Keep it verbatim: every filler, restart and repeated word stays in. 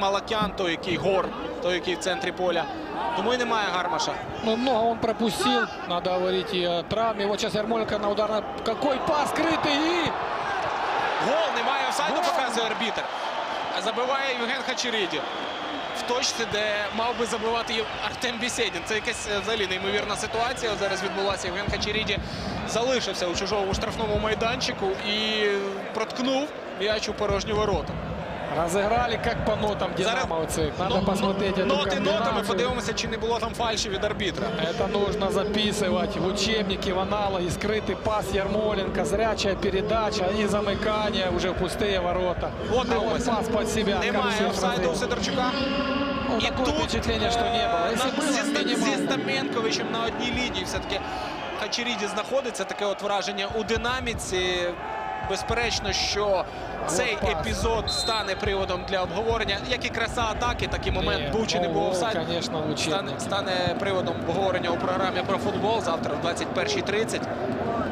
Малакян, той, який Гор, той, який в центрі поля. Тому і немає Гармаша. Ну, много он пропустил. Надо говорить и о травме. Вот сейчас Ярмоленко на удар. Какой пас скрытый и... Гол, немає офсайду, показує арбітр. Забиває Євген Хачеріді. В точці, де мав би забивати Артем Бєсєдін. Це якась взагалі неймовірна ситуація. Зараз відбулася. Євген Хачеріді залишився у чужому штрафному майданчику і проткнув м'яч у порожні ворота. Разыграли как по нотам динамовцы. Надо Но, посмотреть эту ноти нотами, комбинацию. подивимося, чи не було там фальші від арбітра. Это нужно записывать в учебнике, в аналоге. Скрытый пас Ярмоленко, зрячая передача и замыкание уже в пустые ворота. Вот а он пас под себя. Немає офсайду у Сидорчука. Ну, І такое тут впечатление, что не было. Если было, зі, зі минимально. Стаменковичем на одній лінії все-таки Хачеріді знаходиться. Таке от враження у динаміці. Безперечно, що цей епізод стане приводом для обговорення. Як і краса атаки, так і момент Ні, був чи не був офсайд. Конечно, Стане, стане приводом обговорення у програмі про футбол завтра в двадцять першій тридцять.